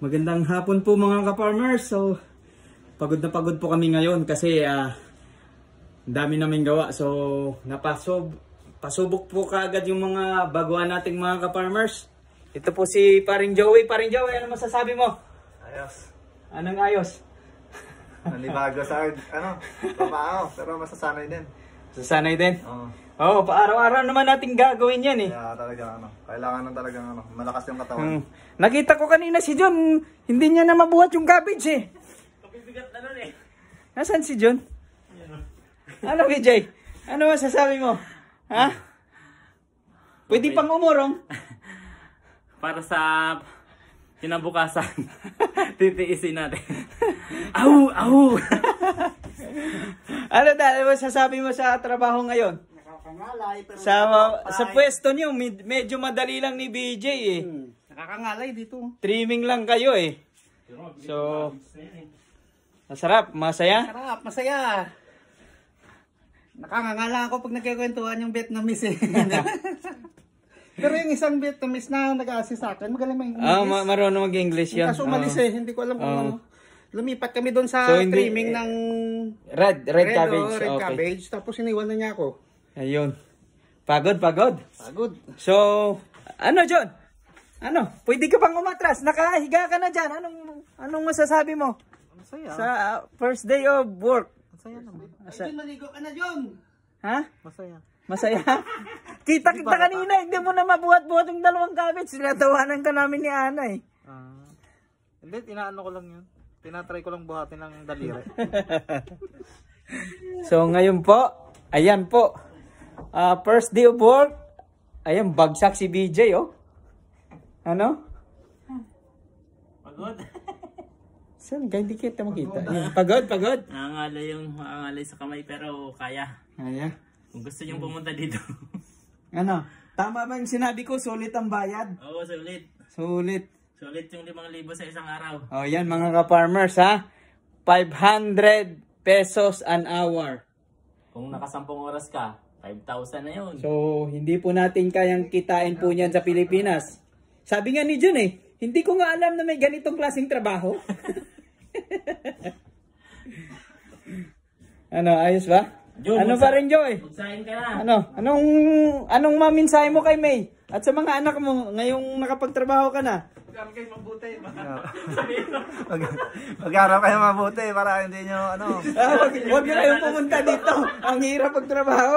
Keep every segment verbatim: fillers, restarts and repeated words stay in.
Magandang hapon po mga ka-farmers. So, pagod na pagod po kami ngayon kasi uh, dami namin gawa. So, napasob, pasubok po kaagad yung mga baguhan nating mga ka-farmers. Ito po si Paring Joey. Paring Joey, ano masasabi mo? Ayos. Anong ayos? Nanibago sa ano, papaao, pero masasanay din. Masasanay din? Oo. Oo, oh, pa-araw-araw naman natin gagawin yan eh. Kaya talaga ano, kailangan ng talagang ano, malakas yung katawan. Hmm. Nakita ko kanina si John, hindi niya na mabuhat yung cabbage eh. Kapibigat na nun eh. Nasaan si John? Ano B J? Ano masasabi mo? Ha? Pwede Okay. pang umurong? Para sa kinabukasan, titiisin natin. Au! Au! Ano dahil masasabi mo sa trabaho ngayon? Nakakangalay pero Sa sa pwesto niyo, med- medyo madali lang ni B J eh. Hmm. Nakakangalay dito. Trimming lang kayo eh. So, masarap, masaya. Sarap, masaya. Nakangangala ako pag nagkikwentuhan yung Vietnamese eh. Pero yung isang Vietnamese na nag-assist sa akin, magaling mag-English. Ah, ma- marunong mag-English yun. Kaso umalis Oo. eh, hindi ko alam kung Oo. ano. Lumipat kami doon sa So, hindi- trimming ng Red, red, cabbage. oh, red Okay. cabbage. Tapos iniwan na niya ako. Ayun. Pagod, pagod. Pagod. So, ano John? Ano? Pwede ka pang umatras. Nakahiga ka na dyan. Anong, anong masasabi mo? Masaya. Sa uh, first day of work. Masaya naman. Masa- Ay, maligo ka na, John. Ha? Masaya. Masaya? Kita kita kanina. Hindi mo na mabuhat-buhat yung dalawang cabbage. Sinatawanan ka namin ni Ana eh. Ah. Hindi, inaano ko lang yun. Tinatry ko lang buhatin ng daliri. So, ngayon po. Ayan po. Uh, first day of work. Ayan, bagsak si B J oh. Ano? Pagod. Saan? Hindi kita makita. Ayan, pagod, pagod. Nangangalay yung nangangalay sa kamay pero kaya. Ayan. Kung gusto niyong pumunta dito. Ano? Tama ba yung sinabi ko? Sulit ang bayad? Oo, sulit. Sulit. Sulit yung limang libo sa isang araw. O yan mga ka-farmers ha. five hundred pesos an hour. Kung nakasampung oras ka, five thousand na yun. So hindi po natin kayang kitain po niyan sa Pilipinas. Sabi nga ni John eh, hindi ko nga alam na may ganitong klaseng trabaho. Ano, ayos ba? John, Ano magsa- pa rin Joy? Magsahin ka na. Ano? Anong anong maminsahe mo kay May? At sa mga anak mo ngayong nakapagtrabaho ka na? Huwag kayo mabuti. Mag Mag-aral kayo mabuti para hindi nyo ano. Ah, wag, wag na kayong pumunta dito. Ang hirap pagtrabaho.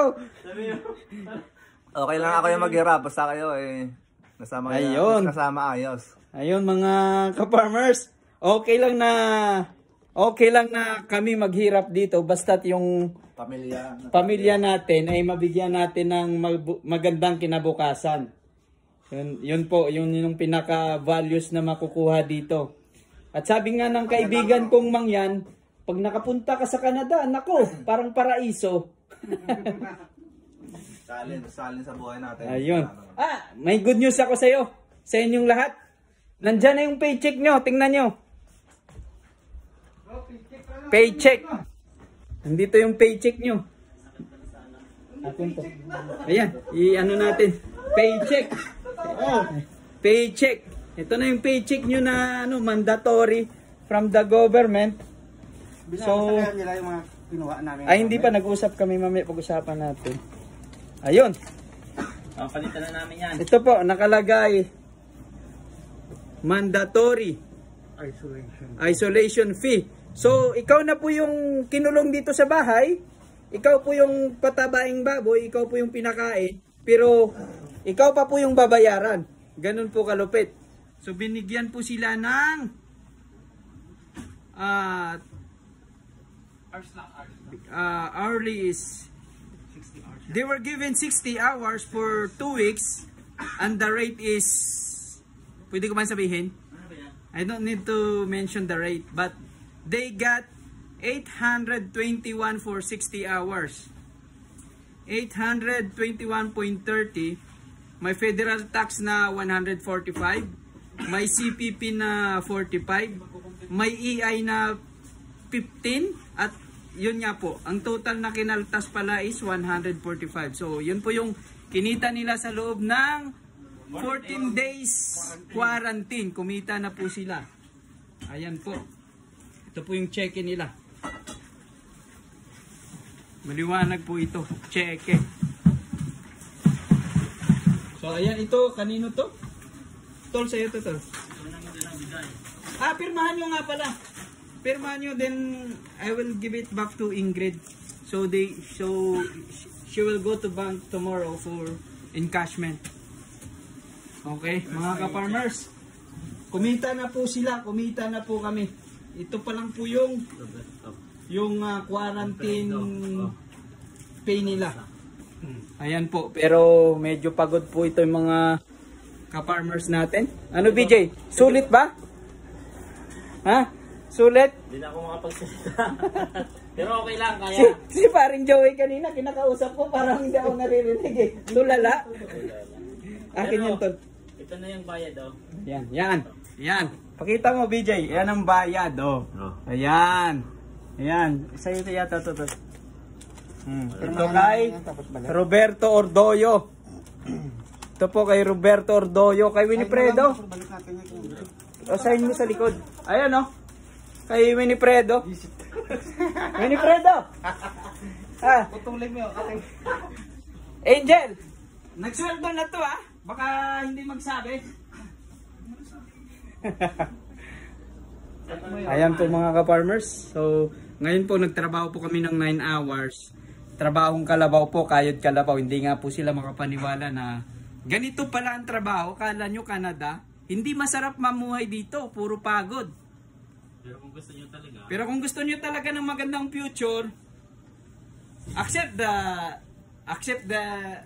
Okay lang ako yung maghirap, basta kayo eh. Nasama kayo. Ayun. Kasama ayos. Ayun mga ka-farmers, okay lang na okay lang na kami maghirap dito basta't yung Pamilya. pamilya natin ay mabigyan natin ng mag- magandang kinabukasan. Yun, yun po, yun yung pinaka-values na makukuha dito. At sabi nga ng kaibigan kong mangyan, pag nakapunta ka sa Canada, nako, parang paraiso. Salin, salin sa buhay natin. Ayun. Ah, may good news ako sa iyo. Sa inyong lahat. Nandiyan na yung paycheck nyo. Tingnan nyo. Paycheck. Nandito yung paycheck nyo. Atin to. Ayan. I-ano natin. Paycheck. Oh, paycheck. Ito na yung paycheck nyo na ano, mandatory from the government. So, nila yung mga kinuha namin. Ay, hindi pa. Nag-usap kami mamaya. Pag-usapan natin. Ayun. Oh, palitan na namin yan. Ito po, nakalagay. Mandatory Isolation. isolation fee. So, ikaw na po yung kinulong dito sa bahay. Ikaw po yung patabaing baboy. Ikaw po yung pinakain. Pero, ikaw pa po yung babayaran. Ganun po kalupit. So, binigyan po sila ng uh, uh, hourly is they were given sixty hours for two weeks and the rate is, pwede ko man sabihin? I don't need to mention the rate, but they got eight hundred twenty-one for sixty hours. eight hundred twenty-one point three zero. May federal tax na one hundred forty-five. May C P P na forty-five. May E I na fifteen. At yun nga po, ang total na kinaltas pala is one hundred forty-five. So yun po yung kinita nila sa loob ng fourteen days quarantine. Kumita na po sila. Ayan po. Ito po yung cheque nila. Maliwanag po ito. Cheque. So ayan ito. Kanino to? Tol, sa'yo to, tol. Ah, pirmahan nyo nga pala. Pirmahan nyo, then I will give it back to Ingrid. So they, so she will go to bank tomorrow for encashment. Okay, mga ka-farmers. Kumita na po sila, kumita na po kami. Ito pa lang po yung yung uh, quarantine pay nila. Ayan po, pero medyo pagod po ito yung mga ka-farmers natin. Ano B J? Sulit ba? Ha? Sulit? Hindi na ako makapagsalita. Pero okay lang, kaya. Si, si paring Joey kanina, kinakausap ko, parang hindi ako naririnig eh. Tulala. Akin yan, tol. Ito na yung bayad, oh. Yan, yan. Yan. Pakita mo, B J. Yan ang bayad, oh. Ayan. Ayan. Sa'yo ito yata, to, to. Hmm. Ito kay Roberto Ordoyo. Ito po kay Roberto Ordoyo. Kay Winifredo. O, sign mo sa likod. Ayan, oh. Kay Winifredo. Winifredo! Ah. Putulin mo. Okay. Angel! Nagsweldo na to ah. Baka hindi magsabi. Ayan po mga ka-farmers. So, ngayon po nagtrabaho po kami ng nine hours. Trabahong kalabaw po, kayod kalabaw. Hindi nga po sila makapaniwala na ganito pala ang trabaho. Kala nyo Canada, hindi masarap mamuhay dito. Puro pagod. Pero kung gusto niyo talaga. Pero kung gusto niyo talaga ng magandang future, accept the accept the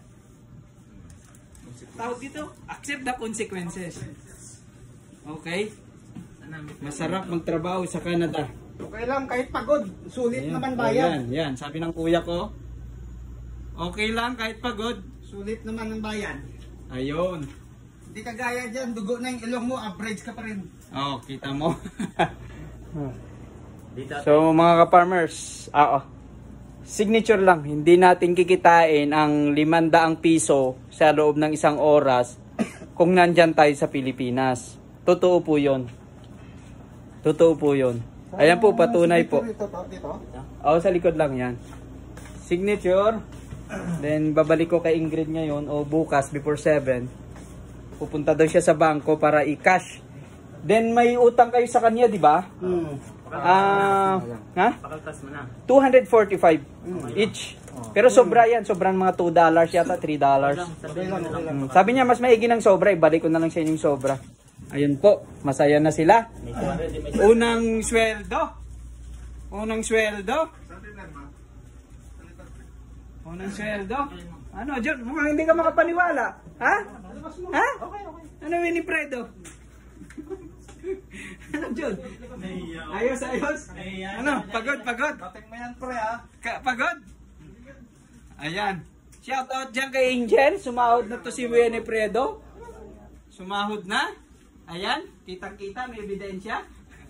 tawag dito, accept the consequences. Okay? Masarap magtrabaho sa Canada. Okay lang, kahit pagod. Sulit Ayan. naman Oh, bayad. yan, yan. Sabi ng kuya ko, okay lang kahit pagod. Sulit naman ang bayad. Ayun. Hindi kagaya dyan, dugo na yung ilong mo, average ka pa rin. Oh, kita mo. Dito, So mga ka-farmers, ah, oh, signature lang, hindi natin kikitain ang limandaang piso sa loob ng isang oras kung nandyan tayo sa Pilipinas. Totoo po yun. Totoo po yun. Ayan po, patunay po. Dito, dito. Oo, sa likod lang yan. Signature. Then babalik ko kay Ingrid ngayon o bukas before seven. Pupunta daw siya sa bangko para i-cash. Then may utang kayo sa kanya, di ba? Hmm. Ah, ha? pakaltas mo na. two forty-five each. Pero sobra yan, sobrang mga two dollars yata, three dollars. Sabi lang, okay lang. Mm, sabi niya mas maigi ng sobra, ibalik ko na lang sa inyo yung sobra. Ayun po, masaya na sila. May suwara, di may Unang sweldo. Unang sweldo. Unang sweldo. Ano, John? Mukhang hindi ka makapaniwala. Ha? Ha? Ano, Winifredo? Ano, John? Ayos, ayos. Ano, pagod, pagod. Dating mo yan, pre, ha? Ka pagod? Ayan. Shout out dyan kay Angel. Sumahod na to si Winifredo. Sumahod na. Ayan. Kitang-kita. May ebidensya.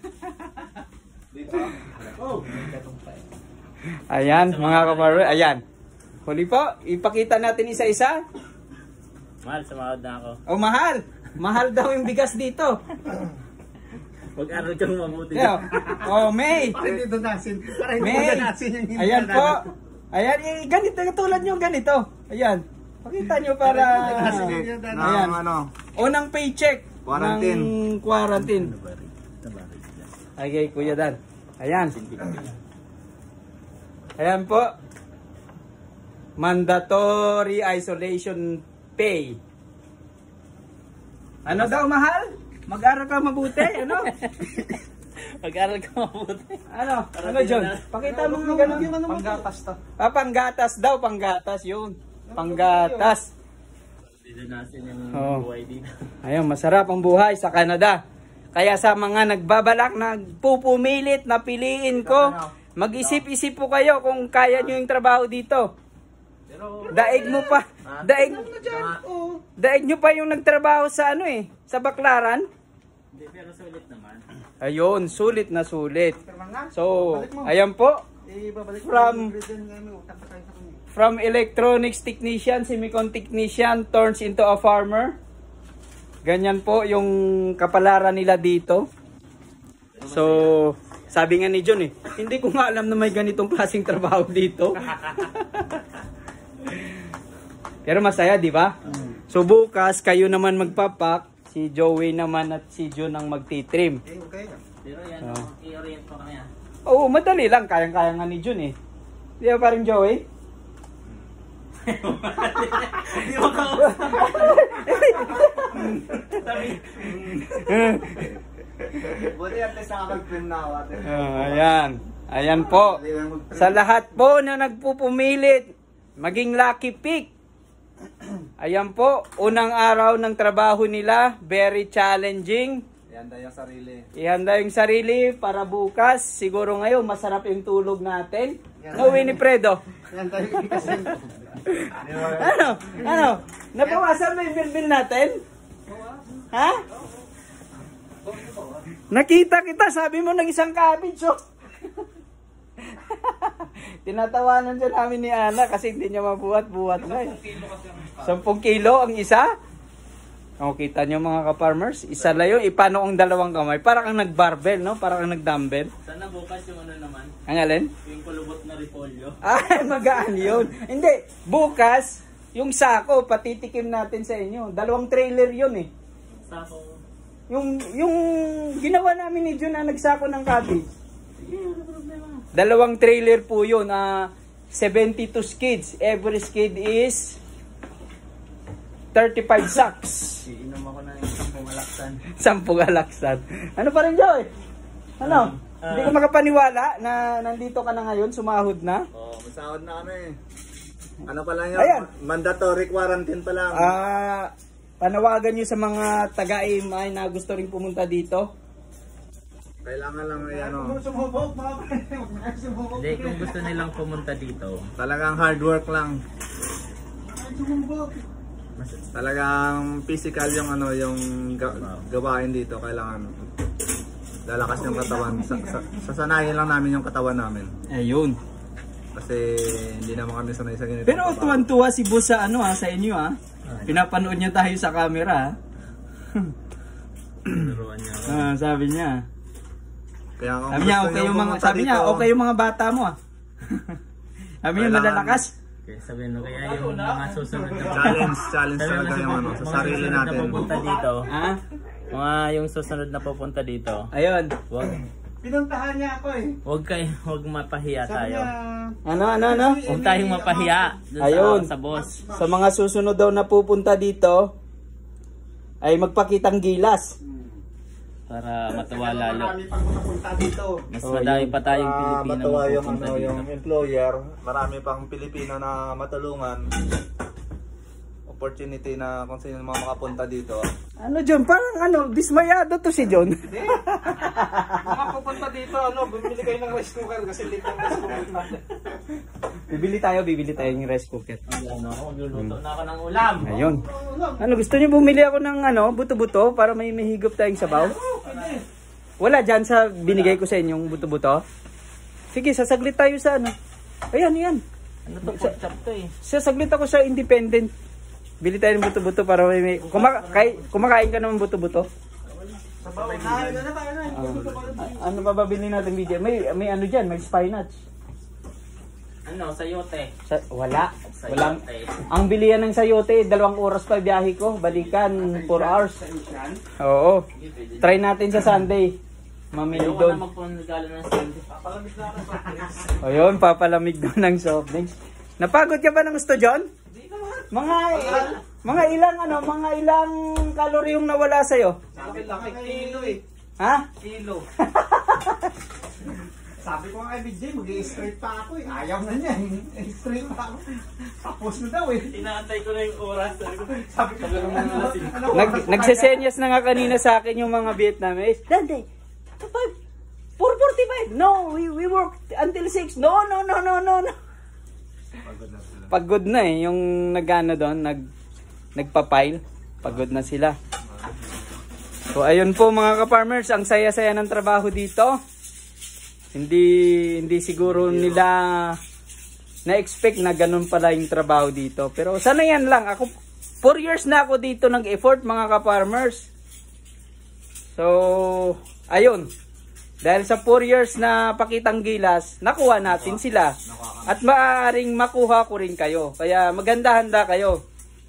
Oh. Ayan, mga kaparo. Ayan. Huli po. Ipakita natin isa-isa. Mahal, sumahod na ako. Oh, mahal. Mahal daw yung bigas dito. Mag-aral kang mabuti. Yeah. Oh, May. Para hindi donasin. Para hindi May. donasin yung hindi Ayan na- po. Ayan, eh, ganito, katulad nyo ganito. Ayan. Pakita nyo para... Ayan. Ng ano, Unang paycheck. Quarantine. Ng quarantine. Okay, Kuya Dan. Ayan. Ayan po. Mandatory isolation pay. Ano daw, mahal? Mag-aral ka mabuti, ano? Mag-aral ka mabuti. Ano? Ano, John? Pakita mo nga ganun. Panggatas to. Ah, panggatas daw, panggatas yun. Panggatas. Dito nasin yung Oo. buhay dito. Ayun, masarap ang buhay sa Canada. Kaya sa mga nagbabalak, nagpupumilit na piliin ko, mag-isip-isip po kayo kung kaya nyo yung trabaho dito. Daig mo pa. Daig, Oh. daig nyo pa yung nagtrabaho sa ano eh, sa Baklaran. Hindi, pero sulit naman. Ayun, sulit na sulit. Kailangan. So, ayan po. Ibabalik From- mo yung ingredient na may utang pa tayo sa kanya. From electronics technician, semicon technician turns into a farmer. Ganyan po yung kapalaran nila dito. So, sabi nga ni John eh, hindi ko nga alam na may ganitong klaseng trabaho dito. Pero masaya, di ba? So bukas, kayo naman magpapak, si Joey naman at si John ang magtitrim. Okay, okay. Pero yan, Oh. i-orient ko kami ah. Oo, madali lang. Kayang-kaya nga ni John eh. Di ba parang Joey? Hindi mo ka Buti at least nakapag-trim na ako ate. Oh, ayan. Ayan po. Sa lahat po na nagpupumilit, maging lucky pick. Ayan po, unang araw ng trabaho nila, very challenging. Ihanda yung sarili. Ihanda yung sarili para bukas. Siguro ngayon, masarap yung tulog natin. No, Winifredo? Yan tayo kasi. Ano? Ano? Nabawasan mo yung bilbil natin? Ha? Nakita kita, sabi mo ng isang cabbage, oh. Tinatawanan siya namin ni Ana kasi hindi niya mabuhat-buhat na eh. Sampung kilo ang isa? O, kita nyo mga ka-farmers, isa lang yun, ipano ang dalawang kamay. Para kang nag-barbell, no? Para kang nag-dumbbell. Sana bukas yung ano naman, Ang alin? yung kulubot na repolyo. Ay, magaan yun. Hindi, bukas, yung sako, patitikim natin sa inyo. Dalawang trailer yun eh. Sako. Yung, yung ginawa namin ni Jun na nagsako ng cabbage. Dalawang trailer po yun. Uh, seventy-two skids. Every skid is thirty-five sacks. Iinom ako ng isang pumalaksan. Sampung alaksan. Ano pa rin, Joy? Ano? Uh, Hindi ka makapaniwala na nandito ka na ngayon, sumahod na? Oo, oh, masahod na kami. Ano pa lang yun? Ayan. Mandatory quarantine pa lang. Ah, panawagan nyo sa mga taga-A M I na gusto rin pumunta dito. Kailangan lang yan o. Sumubok, mga friend. Huwag na kayo sumubok. Hindi, kung gusto nilang pumunta dito, Talagang hard work lang. Sumubok. Talagang physical yung ano yung ga- gawain dito. Kailangan lalakas yung katawan. Sa, sa, sasanayin lang namin yung katawan namin. Ayun. Kasi hindi naman kami sanay sa ganito. Pero tuwan-tuwa si boss sa ano ha, sa inyo ha. Pinapanood niya tayo sa camera ha. turuan niya. Ah, sabi niya. Kaya kung Sabi niya gusto okay nyo yung mga pumunta sabi niya dito, okay yung mga bata mo ah. Sabi niya Kailangan- malalakas. Okay, sabihin mo kaya yung mga susunod na Challenge, challenge Sabi mo talaga kasi yung ano, mga sa sarili susunod na natin. pupunta dito. Ha? Mga yung susunod na pupunta dito. Ayun. Wag Pinuntahan niya ako eh. wag kayo, wag mapahiya Sabi tayo. niya, Ano ano ano? Huwag tayong mapahiya dun Ayun. sa, sa boss. Sa mga susunod daw na pupunta dito ay magpakitang gilas. Para matuwa lalo. marami pang makapunta dito. Mas madami pa tayong Pilipino Ah, matuwa yung, pupunta ano, dito. yung employer. Marami pang Pilipino na matulungan. Opportunity na kung sino mga makapunta dito. Ano John? Parang ano, dismayado to si John. Makapunta dito, ano, bumili kayo ng rice cooker kasi late ng rice cooker natin. Bibili tayo, bibili tayo ng rice cooker. Ano ako, luluto na ako ng ulam. Ayun. Ano, gusto niyo bumili ako ng ano, buto-buto para may mahigop tayong sabaw? Wala dyan sa binigay ko sa inyong buto-buto? Sige, sasaglit tayo sa ano. Ayan, yan. Ano to, pork chop to eh. Sasaglit ako sa independent. Bili tayo ng buto-buto para may... may kumaka kay, kumakain ka naman buto-buto? Sabaw, na, na, na, na, Ah, ano pa ba bilhin natin, B J? May, may ano dyan, may spinach. Ano, sayote. Sa, wala. Walang, Sayote. ang bilihan ng sayote, dalawang oras pa biyahe ko. Balikan, four hours. Oo. Try natin sa Sunday. Mamili Ayoko doon. na magpunigalo ng Sunday. Ayun, papalamig doon ng soft drinks. Napagod ka ba ng gusto, John? Mga ilang, mga ilang ano, mga ilang calorie yung nawala sa'yo? Sabi lang ay kilo eh. Ha? Kilo. Sabi ko nga kay B J, mag-i-straight pa ako eh. Ayaw na niya. Straight pa ako. Tapos na daw eh. Inaantay ko na yung oras. Sabi ko lang ano, ano, Nag, nagsesenyas na nga kanina sa akin yung mga Vietnamese. Dante, four forty-five. No, we, we work until six. No, no, no, no, no, no. Pagod na eh, yung nagano doon, nag, nagpa-pile. Pagod na sila. So ayun po mga ka-farmers, ang saya-saya ng trabaho dito. Hindi hindi siguro nila na-expect na ganun pala yung trabaho dito. Pero sana yan lang. Ako, four years na ako dito nag-effort mga ka-farmers. So, ayun. Dahil sa four years na pakitang gilas, nakuha natin sila. At maaaring makuha ko rin kayo. Kaya maganda handa kayo.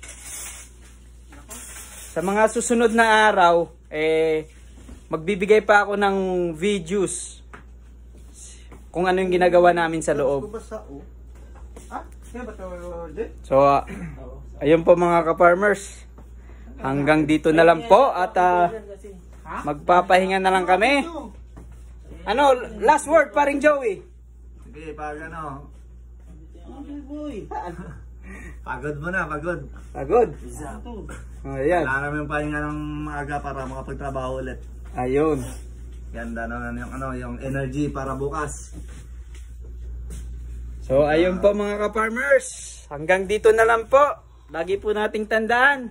Sa mga susunod na araw, eh, magbibigay pa ako ng videos kung ano yung ginagawa namin sa loob. So, uh, ayun po mga ka-farmers. Hanggang dito na lang po at uh, magpapahinga na lang kami. Ano, last word pa rin, Joey. Sige, pag ano. Pagod mo na, pagod. Pagod. Oh, ayan. Kailangan namin pahinga ng maaga para makapagtrabaho ulit. Ayun. Ganda na yung ano, yung energy para bukas. So, ayun po mga ka-farmers. Hanggang dito na lang po. Lagi po nating tandaan.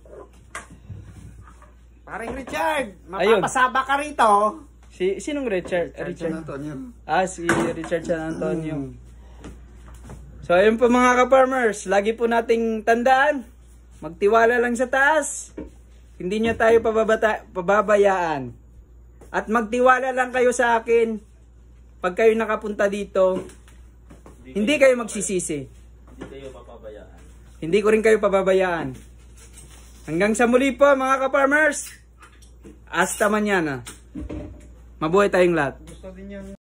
Paring Richard, Ayun. mapapasaba ka rito. Si sinong Richard? Richard Antonio. Ah, si Richard San Antonio. So, ayun po mga ka-farmers. Lagi po nating tandaan. Magtiwala lang sa taas. Hindi niya tayo pababata, pababayaan. At magtiwala lang kayo sa akin. Pag kayo nakapunta dito, hindi, hindi kayo magsisisi. Hindi kayo papabayaan. Hindi ko rin kayo pababayaan. Hanggang sa muli po mga ka-farmers. Hasta mañana. Mabuhay tayong lahat. Gusto din yung